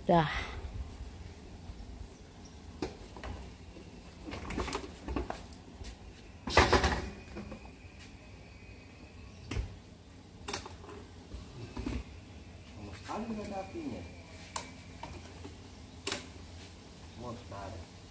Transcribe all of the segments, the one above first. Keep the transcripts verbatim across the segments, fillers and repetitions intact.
Dah. Sama sekali nggak ada apinya. Monster.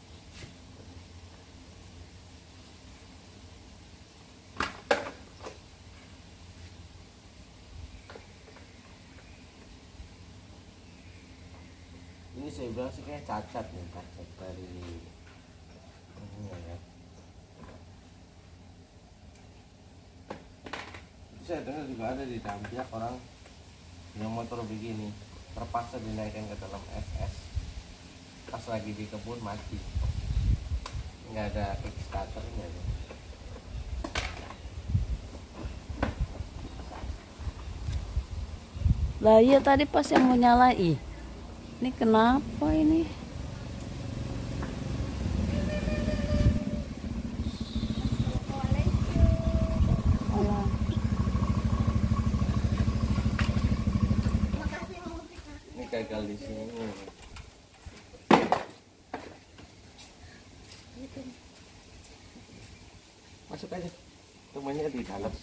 Ini saya bilang sih kayak cacat nih, cacat dari ini ya. Saya dengar juga ada di Dampiak orang yang motor begini terpaksa dinaikkan ke dalam S S pas lagi di kebun mati, nggak ada kickstarternya. Lah iya tadi pas yang mau nyala, ih. Ini kenapa ini? Alah. Ini gagal di sini. Masuk aja, rumahnya di dalam.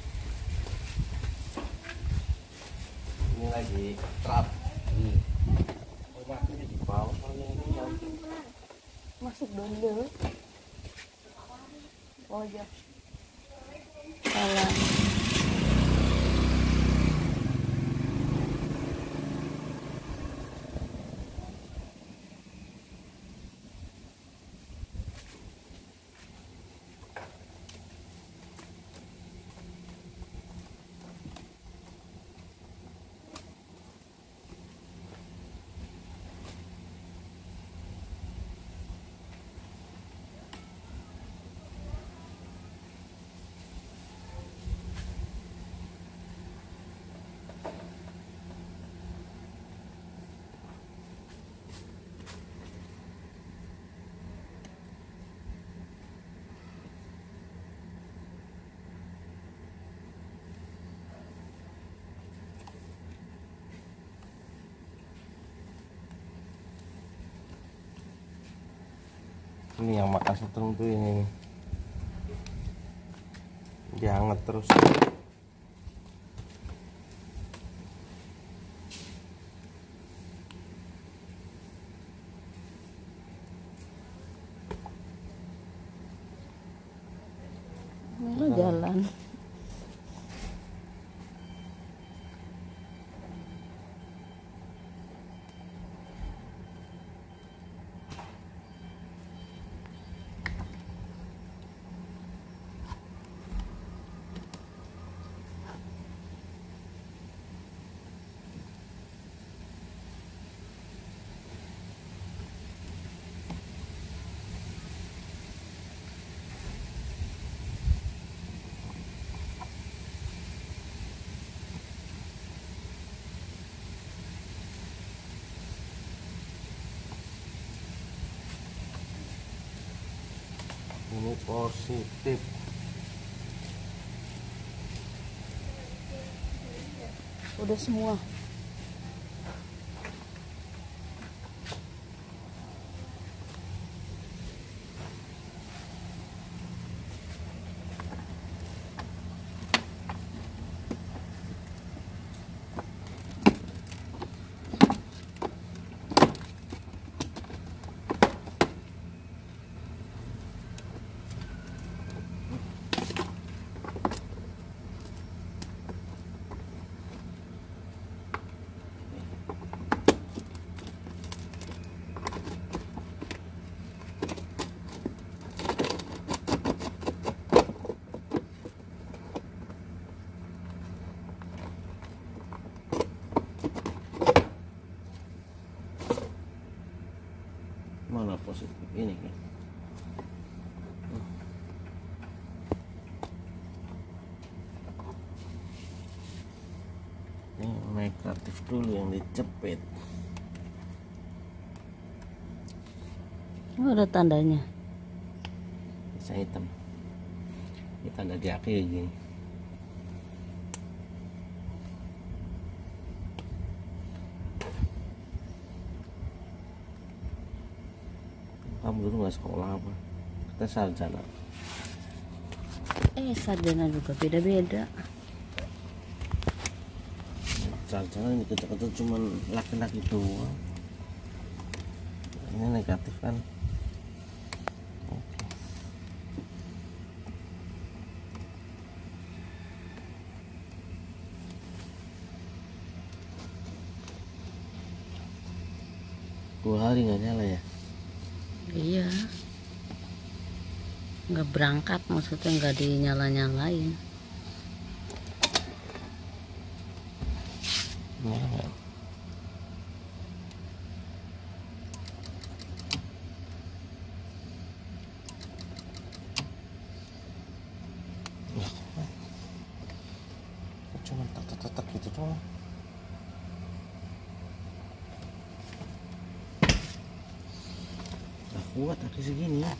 Ini lagi trap. Hmm. Oh, makanya di bawah soalnya ini yang Masuk dulu. Oh ya. Alah. ini yang makan setrum tuh ini nih. Dia hangat terus. Ini jalan. Ini positif. Udah semua. Mana positif ini kan? Ini negatif dulu yang dicepit. Oh, ada tandanya. Bisa hitam. Ini tanda di akhir gini. Kamu dulu nggak sekolah apa? Kita sarjana. Eh, sarjana juga beda-beda. Sarjana ini kecil-kecil cuman laki-laki doang. Ini negatif kan? Oke. Dua hari nggak nyala ya? Iya. Nggak berangkat, maksudnya nggak dinyala-nyalain. Nyala nggak? Cuma tak-tak-tak gitu doang. Gak kuat lagi segini ya.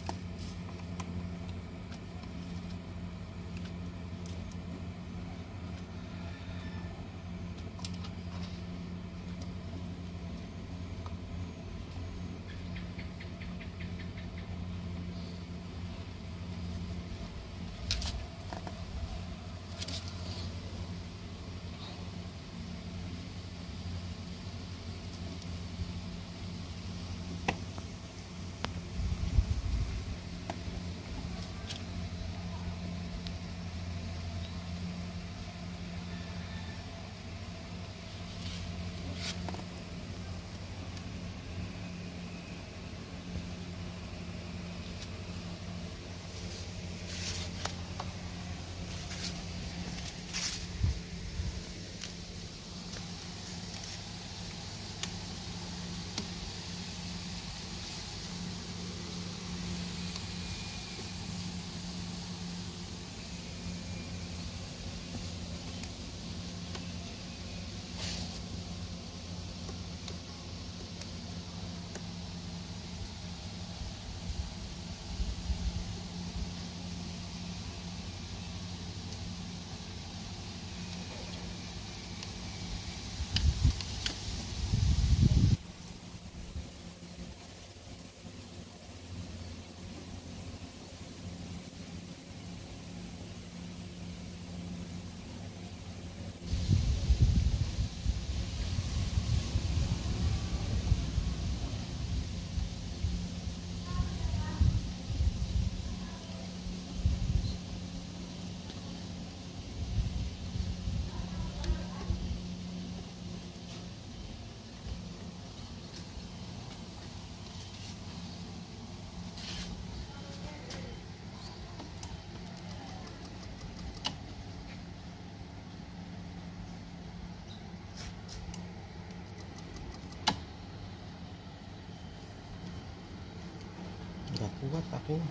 Gak kuat kakinya.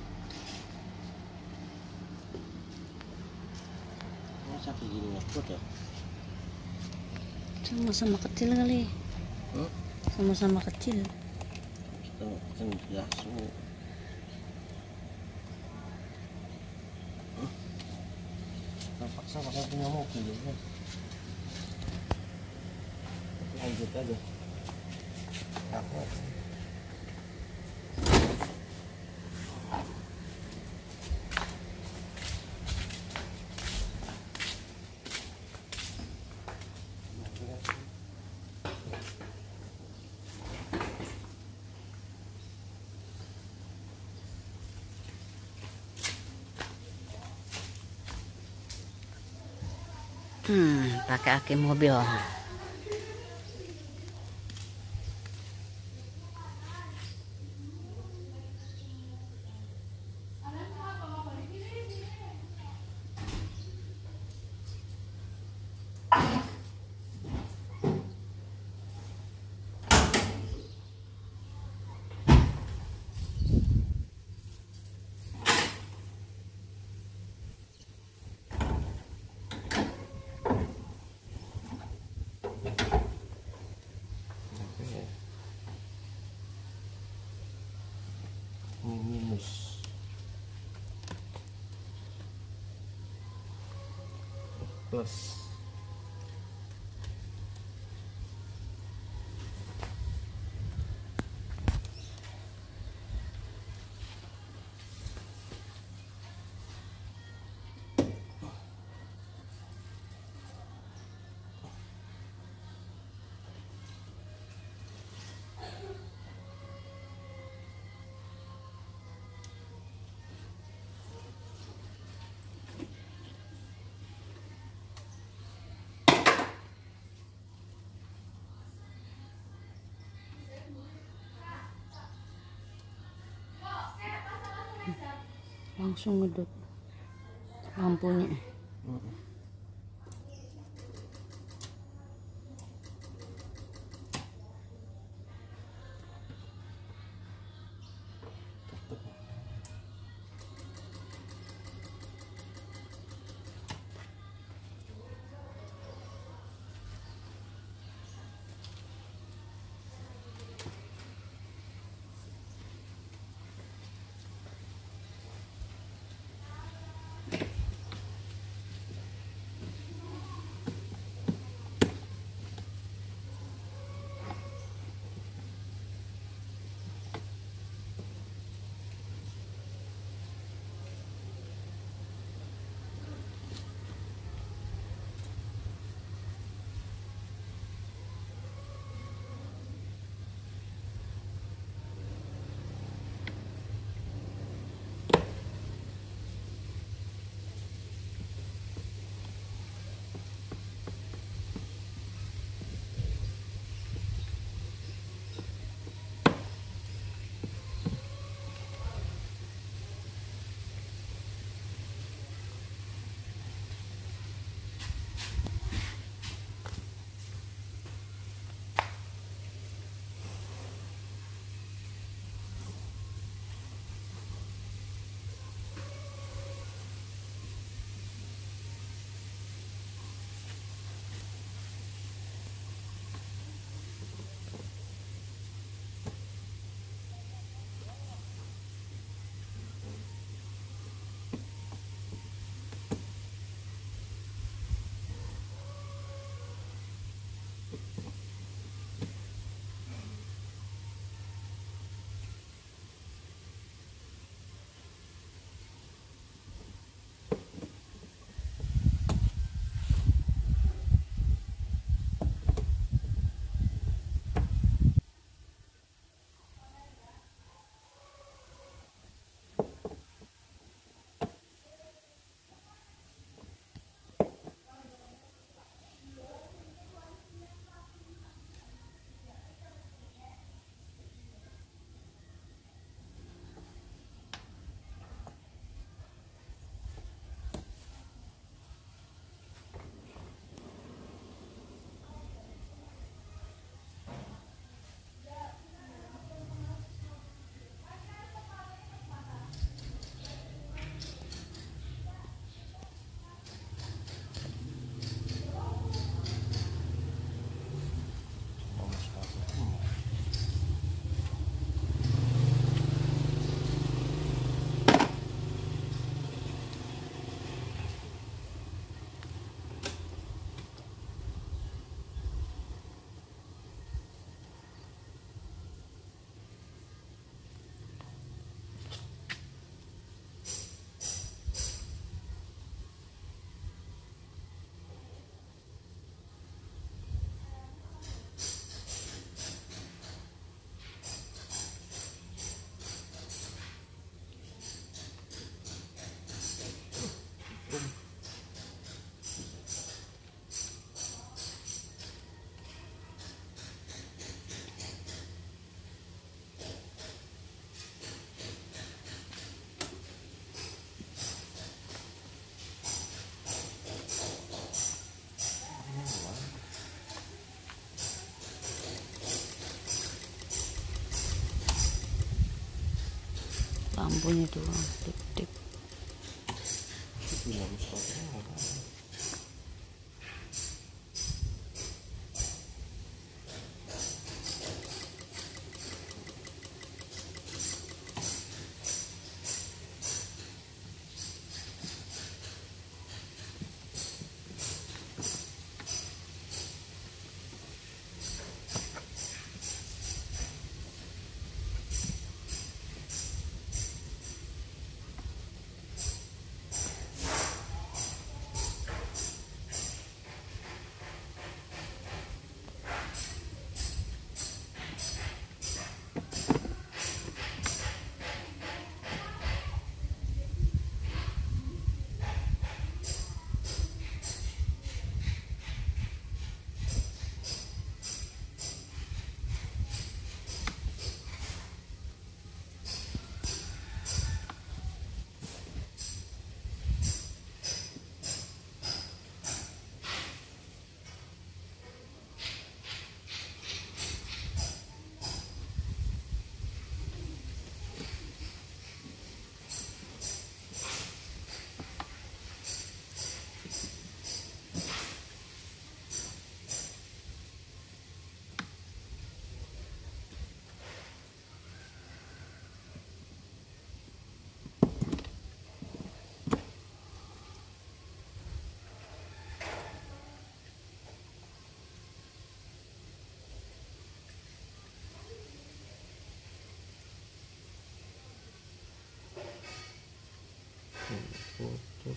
Masa kayak gini gak kuat ya? Sama-sama kecil kali. Hmm? Sama-sama kecil. Kita kan biasa. Hmm? Terpaksa pakai punya mobil ya. Lanjut aja. Gak kuat. Hmm, pakai aki mobil. Minus plus langsung ngedut lampunya. Mm-mm. Lampunya doang dip-dip. Itu yang stopnya.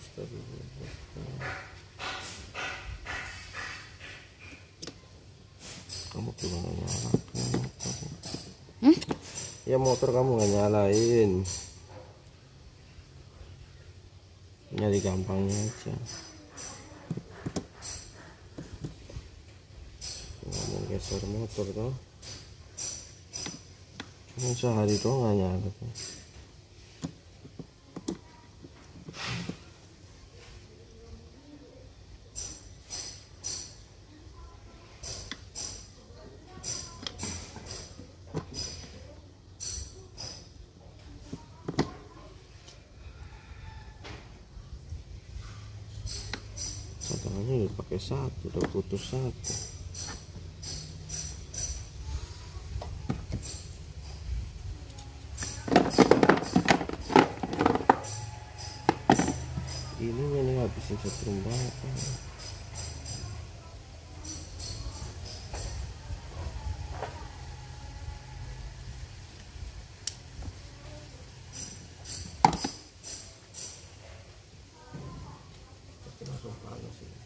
Kamu gimana nyalakan motor? Hmm? Ya motor kamu nggak nyalain. Nyari gampangnya aja. Ngomong geser motor tuh. Cuma sehari doang nggak nyala tuh. Cadangannya udah pakai satu, udah putus satu. Ini ini habisin setrum banget. Langsung panas ini.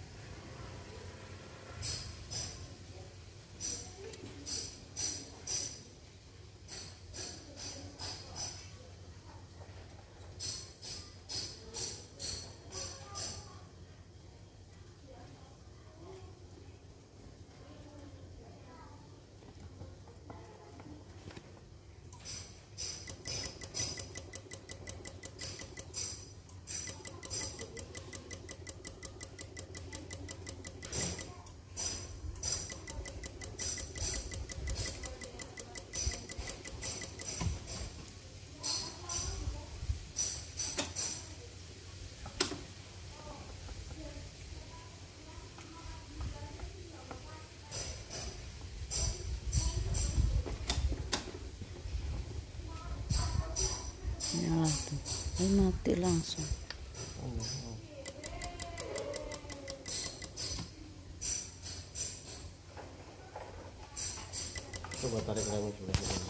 Nyala tuh. Ini mati langsung. Coba tarik remnya sebelah sini.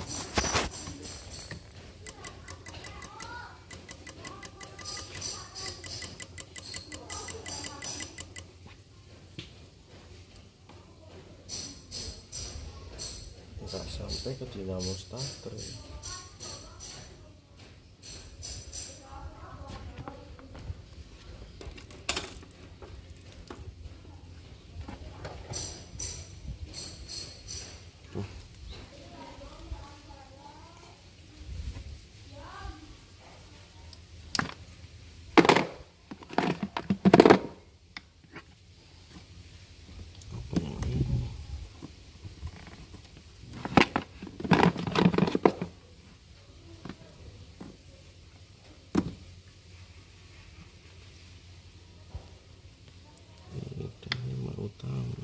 Nggak sampai ke dinamo starter. Utama.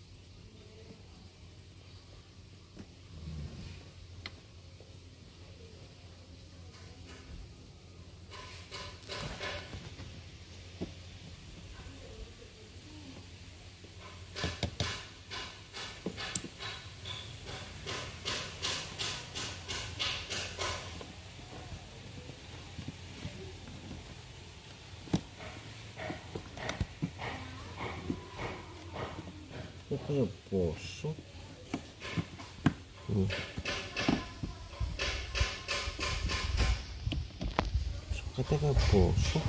Kok kayak bosok. Hmm. Soketnya kayak bosok.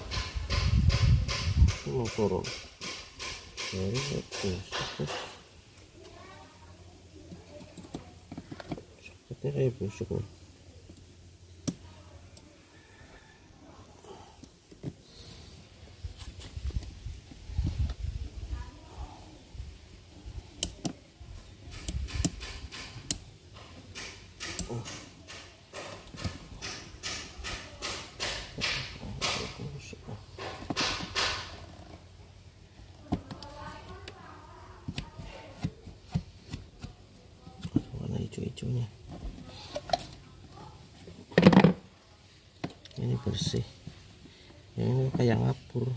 Ini mau turun. Jadi kayak bosok. Soketnya kayak bosok nih. Warna hijau-hijaunya ini bersih, yang ini kayak ngapur.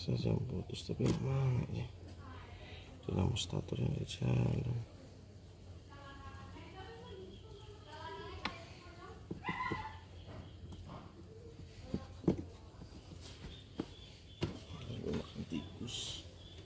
saja yang putus, tapi mana ya dalam stator yang di jalan. Lalu makan tikus.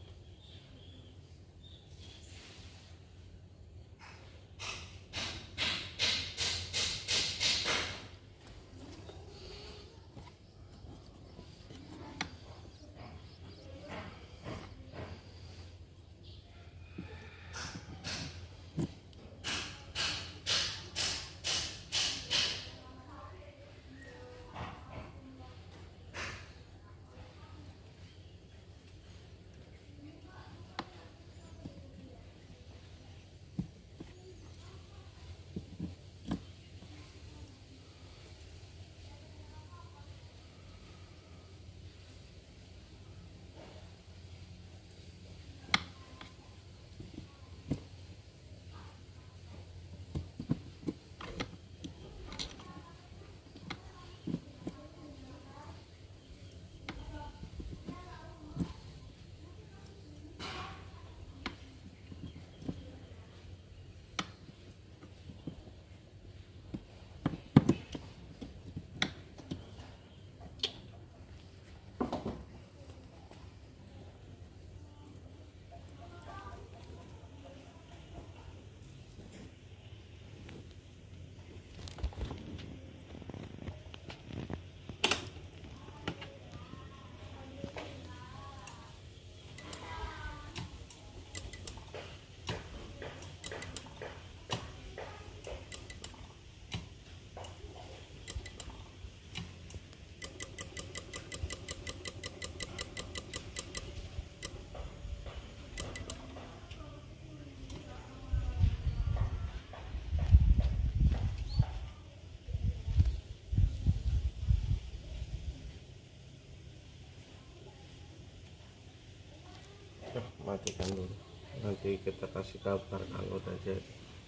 Matikan dulu, nanti kita kasih kabar kalau udah jadi.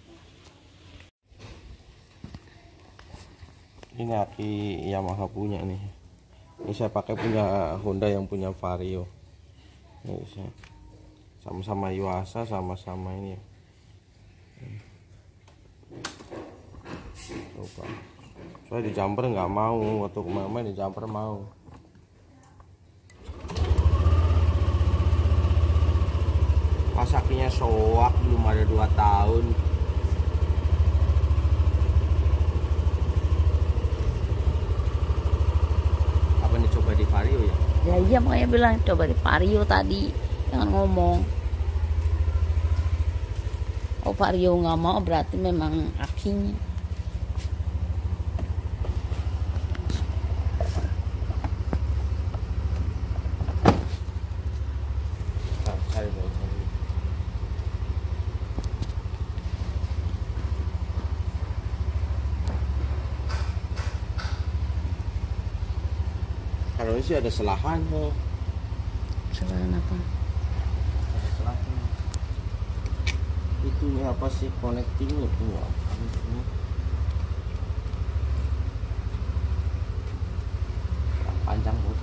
Ini aki Yamaha punya nih, ini saya pakai punya Honda yang punya Vario. Ini saya sama-sama Yuasa, sama-sama ini. Coba, saya di jumper nggak mau, waktu kemarin di jumper mau. Pas akhirnya soak belum ada dua tahun. Apa nih, coba di Vario ya? Ya iya, makanya bilang coba di Vario tadi, jangan ngomong. Oh Vario nggak mau, berarti memang akinya. Nah, cari dulu, cari. Kalau ini sih ada selahan kok. Selain apa? Ada selahan. Itu nih apa sih, connectingnya tuh apa ini? Panjang bos.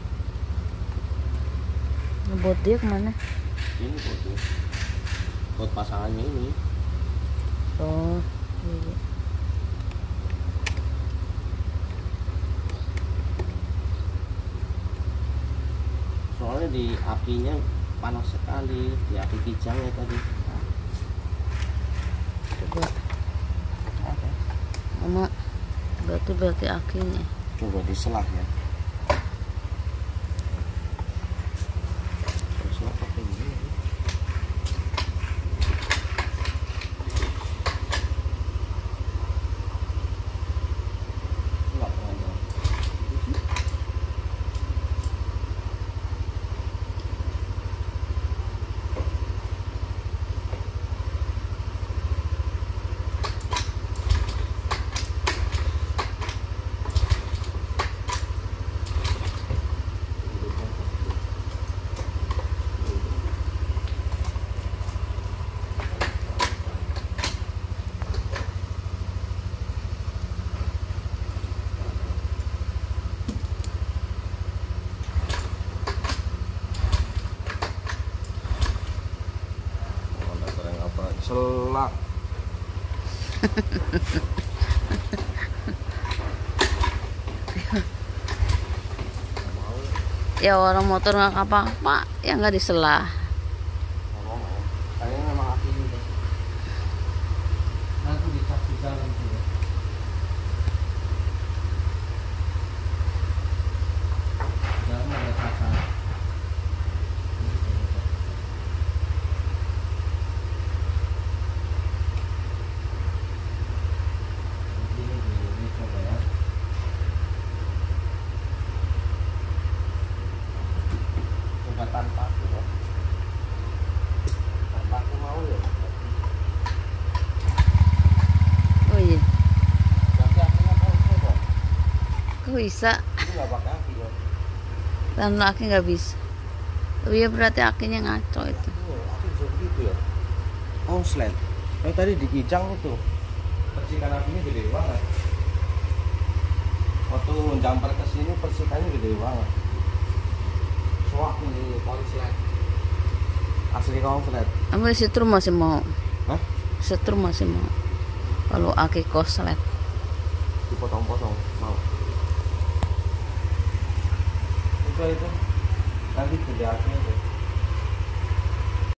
Ngebot dia kemana? Ini buat buat pasangannya ini. Oh iya. Soalnya di apinya panas sekali, di api kijangnya tadi. Coba. Mama, berarti berarti akinya. Coba diselah ya. Diselah pakai ini. Enggak ada. Ya orang motor nggak apa-apa, ya nggak disela. Nggak mau, mau. Kayaknya memang aku juga. Nanti dicap di jalan juga. Jangan ada kaca. Ini ini coba ya. Coba tanpa aku ya. Tanpa aku mau ya. Oh iya, Nanti akhirnya mau coba. kok bisa? Ini nggak pakai aki ya. Dan aki nggak bisa. Oh iya, berarti akinya ngaco itu. Iya, aki bisa begitu ya. Konslet. Yang tadi di Kijang itu. Percikan apinya gede banget. Waktu jumper ke sini percikannya gede banget. Soak ini konslet. Asli konslet. Ambil setrum masih mau. Hah? Setrum masih mau. Kalau aki koslet. Dipotong-potong mau. Itu itu. Nanti gede apinya tuh.